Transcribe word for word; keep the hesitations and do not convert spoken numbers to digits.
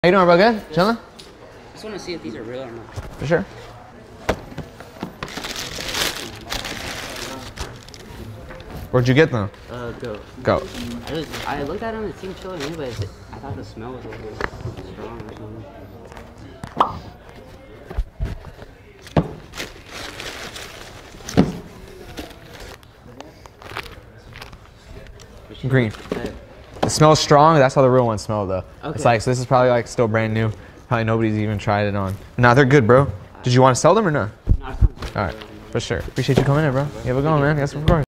How you doing, bro? Good? Yes. Chilling? I just want to see if these are real or not. For sure. Where'd you get them? Uh, go. Go. I, just, I looked at them and it seemed chill to me, but it, I thought the smell was a little strong or something. Green. It smells strong. That's how the real ones smell, though. Okay. It's like, so this is probably like still brand new. Probably nobody's even tried it on. Nah, they're good, bro. Did you want to sell them or no? No, All right, for sure. Appreciate you coming in, bro. You have a good one, man. Got some recording.